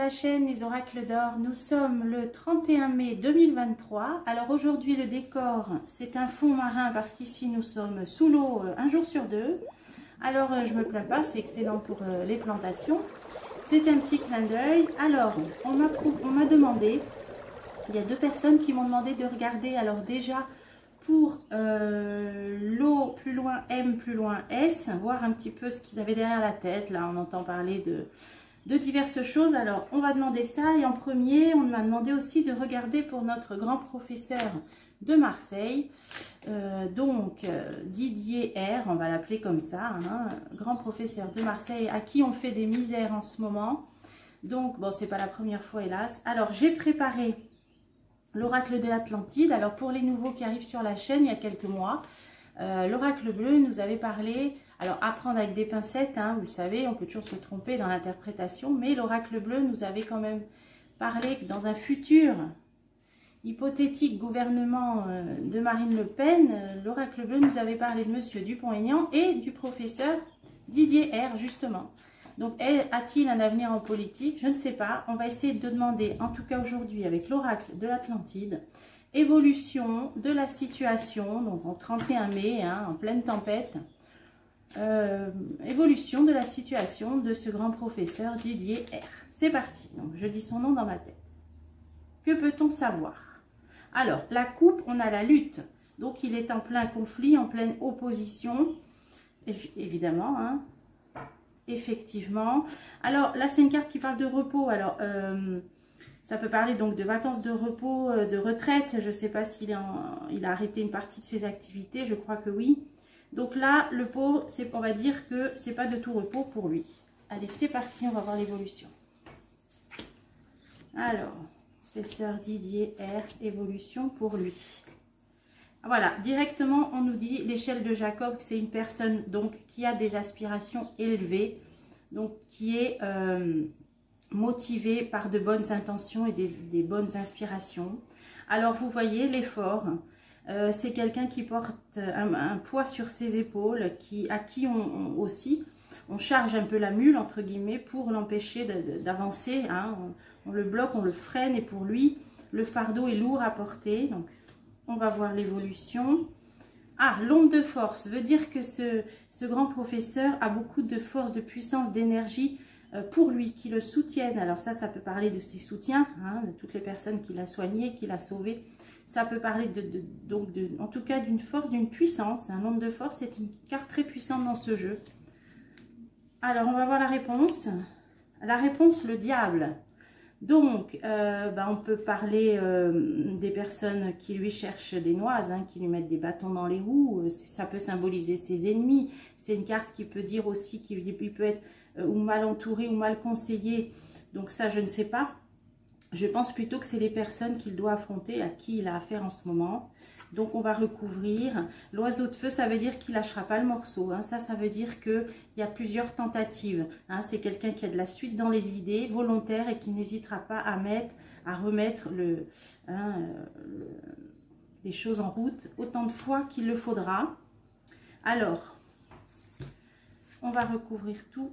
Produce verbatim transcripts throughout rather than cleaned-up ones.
la chaîne Les Oracles d'Or. Nous sommes le trente et un mai deux mille vingt-trois. Alors aujourd'hui le décor c'est un fond marin parce qu'ici nous sommes sous l'eau un jour sur deux. Alors je me plains pas, c'est excellent pour les plantations. C'est un petit clin d'œil. Alors on m'a on m'a demandé, il y a deux personnes qui m'ont demandé de regarder. Alors déjà pour euh, l'eau plus loin M plus loin S, voir un petit peu ce qu'ils avaient derrière la tête. Là on entend parler de de diverses choses. Alors on va demander ça, et en premier on m'a demandé aussi de regarder pour notre grand professeur de Marseille, euh, donc euh, Didier R, on va l'appeler comme ça, hein, grand professeur de Marseille à qui on fait des misères en ce moment. Donc bon, c'est pas la première fois hélas. Alors j'ai préparé l'oracle de l'Atlantide. Alors pour les nouveaux qui arrivent sur la chaîne, il y a quelques mois, euh, l'oracle bleu nous avait parlé. Alors, apprendre avec des pincettes, hein, vous le savez, on peut toujours se tromper dans l'interprétation, mais l'oracle bleu nous avait quand même parlé que dans un futur hypothétique gouvernement euh, de Marine Le Pen, euh, l'oracle bleu nous avait parlé de Monsieur Dupont-Aignan et du professeur Didier R, justement. Donc, a-t-il un avenir en politique? Je ne sais pas. On va essayer de demander, en tout cas aujourd'hui, avec l'oracle de l'Atlantide, évolution de la situation, donc en trente et un mai, hein, en pleine tempête. Euh, évolution de la situation de ce grand professeur Didier R. C'est parti. Donc je dis son nom dans ma tête. Que peut-on savoir? Alors la coupe, on a la lutte. Donc il est en plein conflit, en pleine opposition, évidemment, hein. Effectivement. Alors là c'est une carte qui parle de repos. Alors euh, ça peut parler donc de vacances, de repos, de retraite. Je ne sais pas s'il il a arrêté une partie de ses activités. Je crois que oui. Donc là, le pot, on va dire que c'est pas de tout repos pour lui. Allez, c'est parti, on va voir l'évolution. Alors, professeur Didier R, évolution pour lui. Voilà, directement, on nous dit l'échelle de Jacob, c'est une personne donc qui a des aspirations élevées, donc qui est euh, motivée par de bonnes intentions et des, des bonnes inspirations. Alors, vous voyez l'effort. Euh, c'est quelqu'un qui porte un, un poids sur ses épaules, qui, à qui on, on aussi, on charge un peu la mule, entre guillemets, pour l'empêcher d'avancer. Hein. On, on le bloque, on le freine, et pour lui, le fardeau est lourd à porter. Donc, on va voir l'évolution. Ah, l'onde de force veut dire que ce, ce grand professeur a beaucoup de force, de puissance, d'énergie euh, pour lui, qui le soutiennent. Alors ça, ça peut parler de ses soutiens, hein, de toutes les personnes qu'il a soignées, qu'il a sauvées. Ça peut parler de, de, donc de, en tout cas d'une force, d'une puissance. Un nombre de force, c'est une carte très puissante dans ce jeu. Alors, on va voir la réponse. La réponse, le diable. Donc, euh, bah, on peut parler euh, des personnes qui lui cherchent des noises, hein, qui lui mettent des bâtons dans les roues. Ça peut symboliser ses ennemis. C'est une carte qui peut dire aussi qu'il peut être euh, ou mal entouré ou mal conseillé. Donc ça, je ne sais pas. Je pense plutôt que c'est les personnes qu'il doit affronter, à qui il a affaire en ce moment. Donc, on va recouvrir. L'oiseau de feu, ça veut dire qu'il ne lâchera pas le morceau. Hein. Ça, ça veut dire qu'il y a plusieurs tentatives. Hein. C'est quelqu'un qui a de la suite dans les idées, volontaire, et qui n'hésitera pas à mettre, à remettre le, hein, le, les choses en route autant de fois qu'il le faudra. Alors, on va recouvrir tout.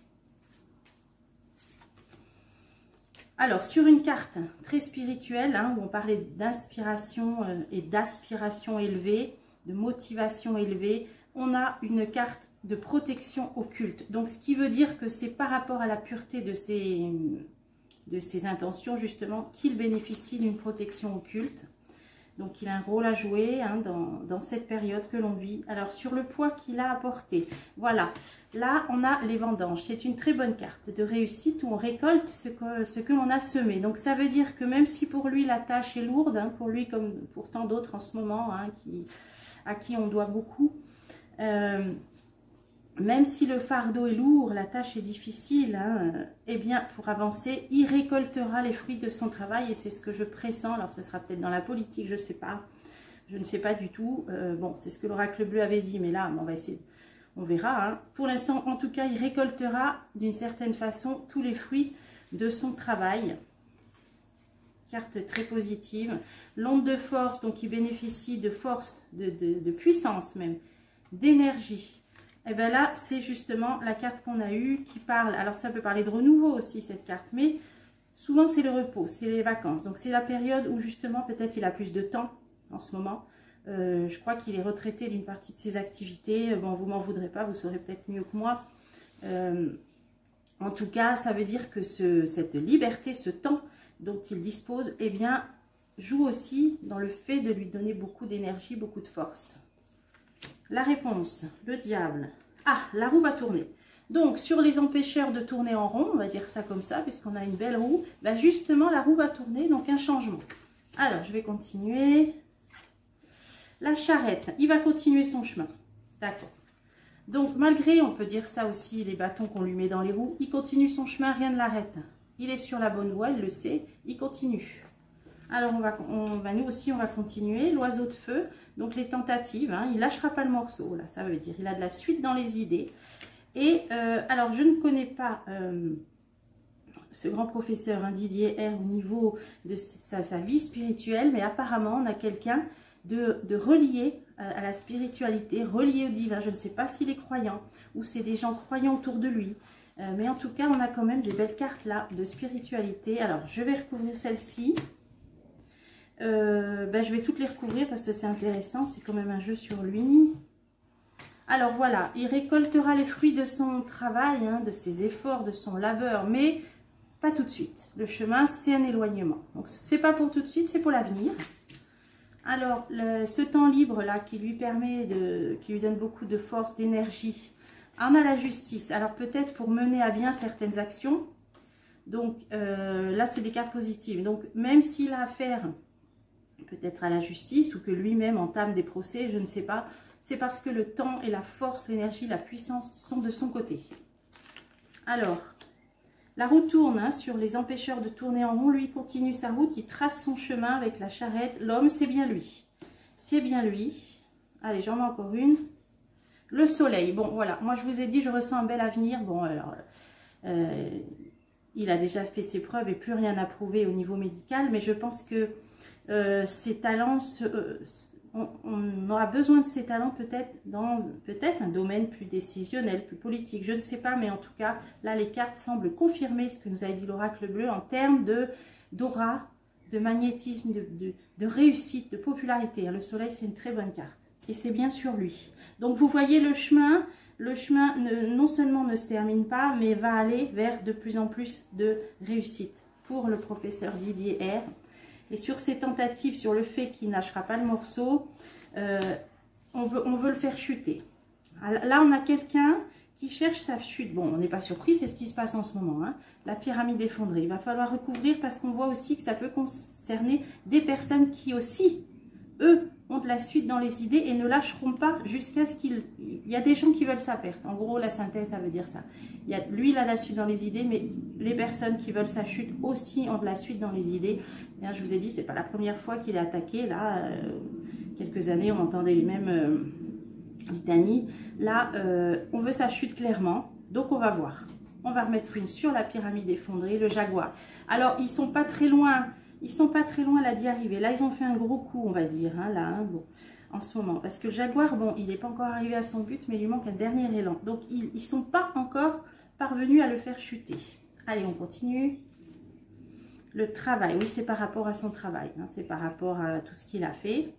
Alors, sur une carte très spirituelle, hein, où on parlait d'inspiration euh, et d'aspiration élevée, de motivation élevée, on a une carte de protection occulte. Donc, ce qui veut dire que c'est par rapport à la pureté de ses, de ses intentions, justement, qu'il bénéficie d'une protection occulte. Donc, il a un rôle à jouer hein, dans, dans cette période que l'on vit. Alors, sur le poids qu'il a apporté, voilà. Là, on a les vendanges. C'est une très bonne carte de réussite où on récolte ce que, ce que l'on a semé. Donc, ça veut dire que même si pour lui, la tâche est lourde, hein, pour lui comme pour tant d'autres en ce moment, hein, qui, à qui on doit beaucoup, euh, même si le fardeau est lourd, la tâche est difficile, hein, eh bien, pour avancer, il récoltera les fruits de son travail, et c'est ce que je pressens. Alors, ce sera peut-être dans la politique, je ne sais pas. Je ne sais pas du tout. Euh, bon, c'est ce que l'oracle bleu avait dit, mais là, on va essayer, on verra. Hein. Pour l'instant, en tout cas, il récoltera d'une certaine façon tous les fruits de son travail. Carte très positive. L'onde de force, donc il bénéficie de force, de, de, de puissance même, d'énergie. Et bien là, c'est justement la carte qu'on a eue qui parle. Alors, ça peut parler de renouveau aussi, cette carte, mais Souvent, c'est le repos, c'est les vacances. Donc, c'est la période où, justement, peut-être il a plus de temps en ce moment. Euh, je crois qu'il est retraité d'une partie de ses activités. Bon, vous m'en voudrez pas, vous saurez peut-être mieux que moi. Euh, en tout cas, ça veut dire que ce, cette liberté, ce temps dont il dispose, eh bien, joue aussi dans le fait de lui donner beaucoup d'énergie, beaucoup de force. La réponse, le diable. Ah, la roue va tourner. Donc, sur les empêcheurs de tourner en rond, on va dire ça comme ça, puisqu'on a une belle roue, bah justement, la roue va tourner, donc un changement. Alors, je vais continuer. La charrette, il va continuer son chemin. D'accord. Donc, malgré, on peut dire ça aussi, les bâtons qu'on lui met dans les roues, il continue son chemin, rien ne l'arrête. Il est sur la bonne voie, il le sait, il continue. Alors, on va, on va, nous aussi, on va continuer. L'oiseau de feu, donc les tentatives, hein, il ne lâchera pas le morceau, là, ça veut dire. Il a de la suite dans les idées. Et euh, alors, je ne connais pas euh, ce grand professeur, hein, Didier R, au niveau de sa, sa vie spirituelle, mais apparemment, on a quelqu'un de, de relié à, à la spiritualité, relié au divin. Je ne sais pas s'il est croyant ou c'est des gens croyants autour de lui. Euh, mais en tout cas, on a quand même des belles cartes là de spiritualité. Alors, je vais recouvrir celle-ci. Euh, ben, je vais toutes les recouvrir parce que c'est intéressant. C'est quand même un jeu sur lui. Alors voilà, il récoltera les fruits de son travail, hein, de ses efforts, de son labeur, mais pas tout de suite. Le chemin, c'est un éloignement. Donc, c'est pas pour tout de suite, c'est pour l'avenir. Alors, le, ce temps libre-là qui lui permet, de, qui lui donne beaucoup de force, d'énergie, en a la justice. Alors, peut-être pour mener à bien certaines actions. Donc, euh, là, c'est des cartes positives. Donc, même s'il a affaire peut-être à la justice ou que lui-même entame des procès, je ne sais pas, c'est parce que le temps et la force, l'énergie, la puissance sont de son côté. Alors, la roue tourne hein, sur les empêcheurs de tourner en rond. Lui, continue sa route, il trace son chemin avec la charrette. L'homme, c'est bien lui. C'est bien lui. Allez, j'en mets encore une. Le soleil. Bon, voilà. Moi, je vous ai dit, je ressens un bel avenir. Bon, alors, euh, il a déjà fait ses preuves et plus rien à prouver au niveau médical. Mais je pense que euh, ses talents... Se, euh, On, on aura besoin de ces talents peut-être dans peut-être un domaine plus décisionnel, plus politique, je ne sais pas, mais en tout cas, là, les cartes semblent confirmer ce que nous avait dit l'oracle bleu en termes de d'aura, de magnétisme, de, de, de réussite, de popularité. Le soleil, c'est une très bonne carte et c'est bien sur lui. Donc, vous voyez le chemin, le chemin ne, non seulement ne se termine pas, mais va aller vers de plus en plus de réussite pour le professeur Didier R. Et sur ces tentatives, sur le fait qu'il ne lâchera pas le morceau, euh, on, veut, on veut le faire chuter. Là, on a quelqu'un qui cherche sa chute. Bon, on n'est pas surpris, c'est ce qui se passe en ce moment. Hein. La pyramide effondrée. Il va falloir recouvrir parce qu'on voit aussi que ça peut concerner des personnes qui aussi, eux, ont de la suite dans les idées et ne lâcheront pas jusqu'à ce qu'il... Il y a des gens qui veulent sa perte. En gros, la synthèse, ça veut dire ça. Il y a, lui, il a la suite dans les idées, mais les personnes qui veulent sa chute aussi ont de la suite dans les idées. Bien, je vous ai dit, c'est pas la première fois qu'il est attaqué. Là, euh, quelques années, on entendait les mêmes euh, litanies. Là, euh, on veut sa chute clairement. Donc, on va voir. On va remettre une sur la pyramide effondrée, le jaguar. Alors, ils sont pas très loin... Ils sont pas très loin là d'y arriver. Là, ils ont fait un gros coup, on va dire, hein, là, hein, bon, en ce moment. Parce que le jaguar, bon, il n'est pas encore arrivé à son but, mais il lui manque un dernier élan. Donc, ils ne sont pas encore parvenus à le faire chuter. Allez, on continue. Le travail, oui, c'est par rapport à son travail. Hein, c'est par rapport à tout ce qu'il a fait.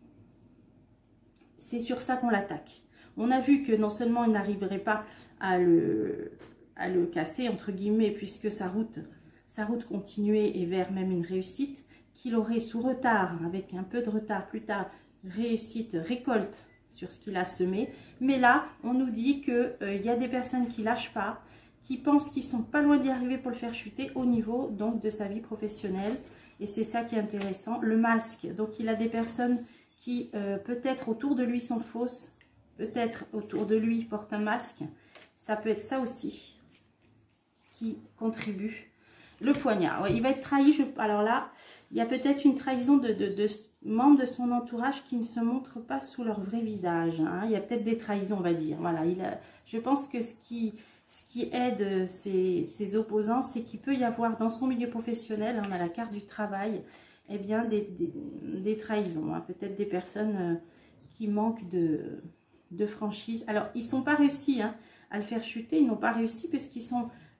C'est sur ça qu'on l'attaque. On a vu que non seulement il n'arriverait pas à le, à le casser, entre guillemets, puisque sa route, sa route continuait et vers même une réussite, qu'il aurait sous retard, avec un peu de retard plus tard, réussite, récolte sur ce qu'il a semé. Mais là, on nous dit qu'il euh, y a des personnes qui ne lâchent pas, qui pensent qu'ils sont pas loin d'y arriver pour le faire chuter au niveau donc de sa vie professionnelle. Et c'est ça qui est intéressant. Le masque, donc il a des personnes qui euh, peut-être autour de lui sont fausses, peut-être autour de lui portent un masque. Ça peut être ça aussi qui contribue. Le poignard, ouais, il va être trahi. Je... Alors là, il y a peut-être une trahison de, de, de membres de son entourage qui ne se montrent pas sous leur vrai visage. Hein. Il y a peut-être des trahisons, on va dire. Voilà, il a... Je pense que ce qui, ce qui aide ses, ses opposants, c'est qu'il peut y avoir dans son milieu professionnel, on a la carte du travail, eh bien des, des, des trahisons. Hein. Peut-être des personnes euh, qui manquent de, de franchise. Alors, ils ne sont pas réussis hein, à le faire chuter. Ils n'ont pas réussi parce qu'ils sont...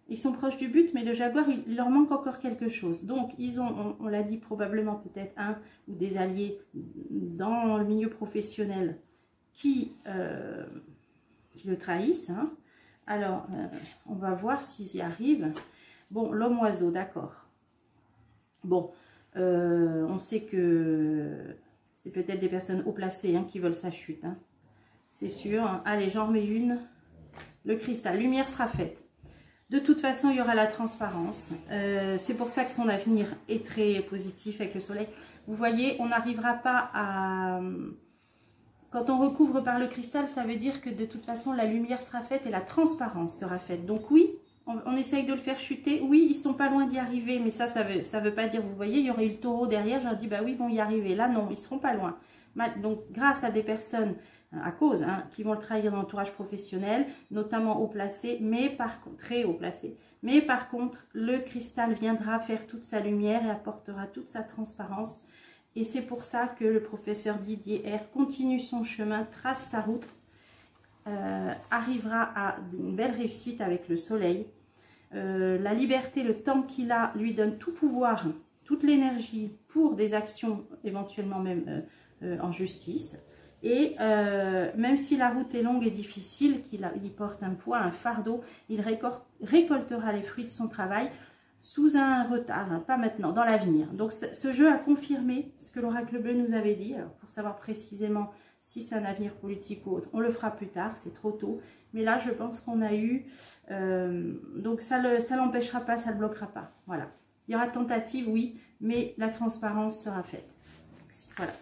Ils sont proches du but, mais le jaguar, il, il leur manque encore quelque chose. Donc, ils ont, on, on l'a dit, probablement peut-être un ou des alliés dans le milieu professionnel qui, euh, qui le trahissent. Hein. Alors, euh, on va voir s'ils y arrivent. Bon, l'homme-oiseau, d'accord. Bon, euh, on sait que c'est peut-être des personnes haut placées hein, qui veulent sa chute. Hein. C'est sûr. Allez, j'en remets une. Le cristal, lumière sera faite. De toute façon, il y aura la transparence. Euh, c'est pour ça que son avenir est très positif avec le soleil. Vous voyez, on n'arrivera pas à... Quand on recouvre par le cristal, ça veut dire que de toute façon, la lumière sera faite et la transparence sera faite. Donc oui, on, on essaye de le faire chuter. Oui, ils sont pas loin d'y arriver, mais ça, ça veut, ça veut pas dire, vous voyez, il y aurait eu le taureau derrière. J'en dis, bah oui, ils vont y arriver. Là, non, ils seront pas loin. Donc, grâce à des personnes... à cause, hein, qui vont le trahir dans l'entourage professionnel, notamment haut placé, mais par contre, très haut placé. Mais par contre, le cristal viendra faire toute sa lumière et apportera toute sa transparence. Et c'est pour ça que le professeur Didier R continue son chemin, trace sa route, euh, arrivera à une belle réussite avec le soleil. Euh, la liberté, le temps qu'il a, lui donne tout pouvoir, toute l'énergie pour des actions éventuellement même euh, euh, en justice. Et euh, même si la route est longue et difficile, qu'il il porte un poids, un fardeau, il récolte, récoltera les fruits de son travail sous un retard, hein, pas maintenant, dans l'avenir. Donc ce jeu a confirmé ce que l'oracle bleu nous avait dit. Alors, pour savoir précisément si c'est un avenir politique ou autre, on le fera plus tard, c'est trop tôt. Mais là, je pense qu'on a eu... Euh, donc ça ne ça l'empêchera pas, ça ne le bloquera pas. Voilà. Il y aura tentative, oui, mais la transparence sera faite. Voilà.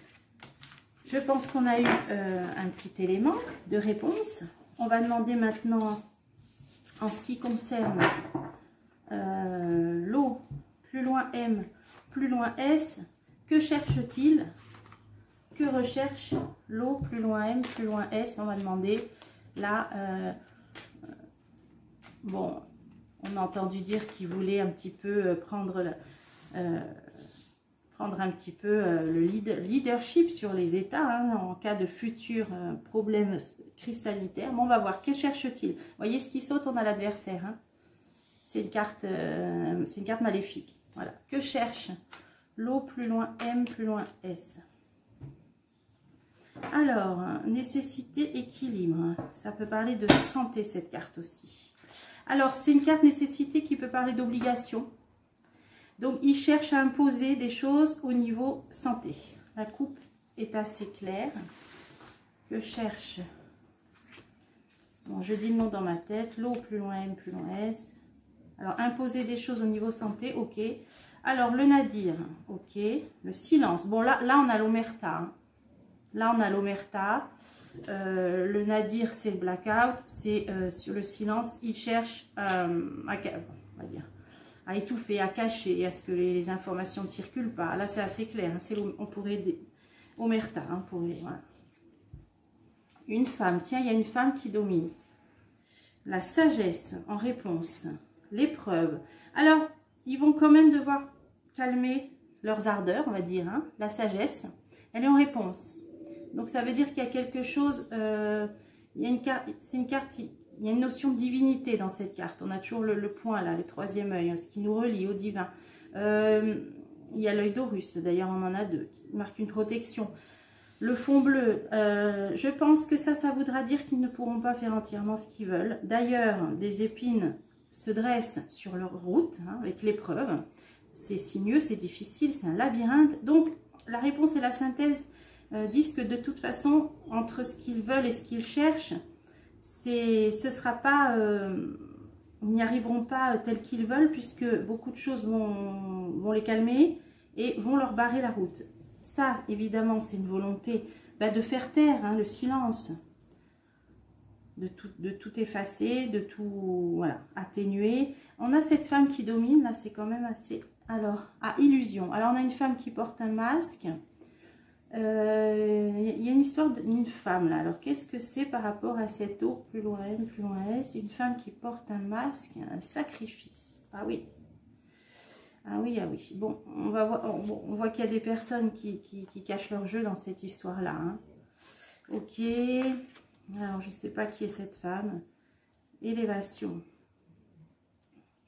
Je pense qu'on a eu euh, un petit élément de réponse. On va demander maintenant, en ce qui concerne euh, l'eau, plus loin M, plus loin S, que cherche-t-il? Que recherche l'eau, plus loin M, plus loin S? On va demander là, euh, bon, on a entendu dire qu'il voulait un petit peu prendre la... Euh, prendre un petit peu euh, le lead, leadership sur les États hein, en cas de futurs euh, problèmes crise sanitaire. Bon, on va voir, que cherche-t-il? Vous voyez ce qui saute, on a l'adversaire. Hein. C'est une carte, euh, c'est une carte maléfique. Voilà. Que cherche l'eau, plus loin M, plus loin S? Alors, nécessité, équilibre. Ça peut parler de santé, cette carte aussi. Alors, c'est une carte nécessité qui peut parler d'obligation. Donc, il cherche à imposer des choses au niveau santé. La coupe est assez claire. Je cherche, bon, je dis le nom dans ma tête, l'eau, plus loin M, plus loin S. Alors, imposer des choses au niveau santé, ok. Alors, le nadir, ok. Le silence, bon, là, là on a l'omerta. Hein. Là, on a l'omerta. Euh, le nadir, c'est le blackout. C'est euh, sur le silence, il cherche euh, à, on va dire, à étouffer, à cacher, à ce que les, les informations ne circulent pas. Là, c'est assez clair. Hein, on pourrait... Omerta, hein, pourrait, voilà. Une femme. Tiens, il y a une femme qui domine. La sagesse en réponse. L'épreuve. Alors, ils vont quand même devoir calmer leurs ardeurs, on va dire. Hein, la sagesse, elle est en réponse. Donc, ça veut dire qu'il y a quelque chose... Euh, il y a une carte... C'est une carte... Il y a une notion de divinité dans cette carte. On a toujours le, le point là, le troisième œil, ce qui nous relie au divin. Euh, il y a l'œil d'Horus, d'ailleurs on en a deux, qui marque une protection. Le fond bleu, euh, je pense que ça, ça voudra dire qu'ils ne pourront pas faire entièrement ce qu'ils veulent. D'ailleurs, des épines se dressent sur leur route, hein, avec l'épreuve. C'est sinueux, c'est difficile, c'est un labyrinthe. Donc, la réponse et la synthèse euh, disent que de toute façon, entre ce qu'ils veulent et ce qu'ils cherchent, ce sera pas, euh, ils n'y arriveront pas tel qu'ils veulent puisque beaucoup de choses vont, vont les calmer et vont leur barrer la route. Ça, évidemment, c'est une volonté bah, de faire taire hein, le silence, de tout, de tout effacer, de tout voilà, atténuer. On a cette femme qui domine, là c'est quand même assez... Alors, à illusion. Alors, on a une femme qui porte un masque. Il euh, y a une histoire d'une femme là. Alors qu'est-ce que c'est par rapport à cette eau plus loin M, plus loin S? Une femme qui porte un masque, un sacrifice. Ah oui, ah oui, ah oui. Bon, on va voir. On, on voit qu'il y a des personnes qui, qui, qui cachent leur jeu dans cette histoire là. Hein. Ok. Alors je sais pas qui est cette femme. Élévation.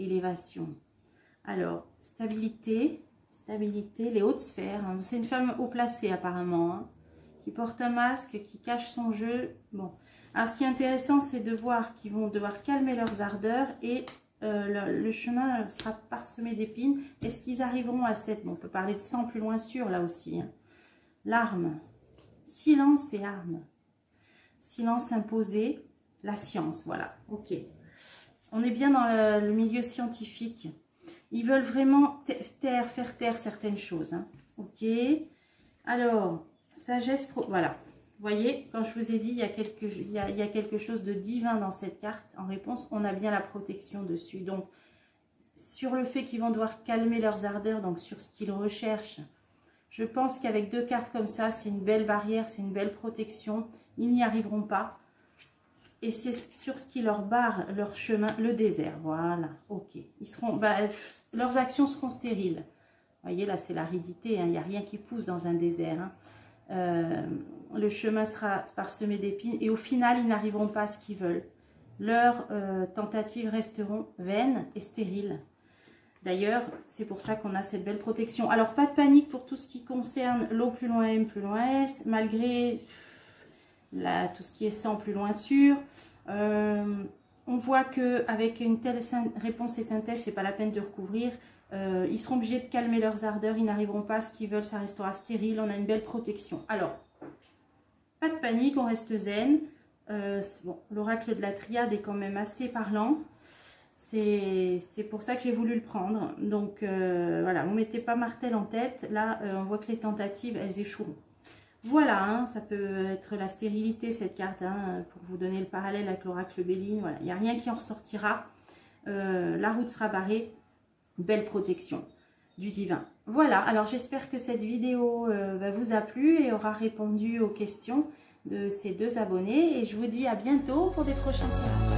élévation. Alors, stabilité, stabilité, les hautes sphères. Hein. C'est une femme haut placée apparemment, hein, qui porte un masque, qui cache son jeu. Bon, alors ce qui est intéressant, c'est de voir qu'ils vont devoir calmer leurs ardeurs et euh, le, le chemin sera parsemé d'épines. Est-ce qu'ils arriveront à cette... Bon, on peut parler de sang plus loin sûr là aussi. Hein. L'arme, silence et arme. Silence imposé, la science, voilà, ok. On est bien dans le, le milieu scientifique. Ils veulent vraiment taire, faire taire certaines choses, hein. Ok. Alors, sagesse, pro, voilà. Vous voyez, quand je vous ai dit, il y, a quelque, il, y a, il y a quelque chose de divin dans cette carte. En réponse, on a bien la protection dessus. Donc, sur le fait qu'ils vont devoir calmer leurs ardeurs, donc sur ce qu'ils recherchent, je pense qu'avec deux cartes comme ça, c'est une belle barrière, c'est une belle protection. Ils n'y arriveront pas. Et c'est sur ce qui leur barre leur chemin, le désert. Voilà, ok. Ils seront, bah, leurs actions seront stériles. Vous voyez, là, c'est l'aridité. Hein, il n'y a rien qui pousse dans un désert. Hein. Euh, le chemin sera parsemé d'épines. Et au final, ils n'arriveront pas à ce qu'ils veulent. Leurs euh, tentatives resteront vaines et stériles. D'ailleurs, c'est pour ça qu'on a cette belle protection. Alors, pas de panique pour tout ce qui concerne l'eau plus loin M, plus loin S, malgré la, tout ce qui est sang plus loin sûr. Euh, on voit qu'avec une telle réponse et synthèse, c'est pas la peine de recouvrir. Euh, ils seront obligés de calmer leurs ardeurs, ils n'arriveront pas à ce qu'ils veulent, ça restera stérile. On a une belle protection. Alors, pas de panique, on reste zen. Euh, bon, l'oracle de la triade est quand même assez parlant. C'est pour ça que j'ai voulu le prendre. Donc euh, voilà, vous ne mettez pas Martel en tête. Là, euh, on voit que les tentatives, elles échoueront. Voilà, hein, ça peut être la stérilité, cette carte, hein, pour vous donner le parallèle avec l'oracle Béline. Voilà, il n'y a rien qui en ressortira. Euh, la route sera barrée. Belle protection du divin. Voilà, alors j'espère que cette vidéo euh, bah, vous a plu et aura répondu aux questions de ces deux abonnés. Et je vous dis à bientôt pour des prochains tirages.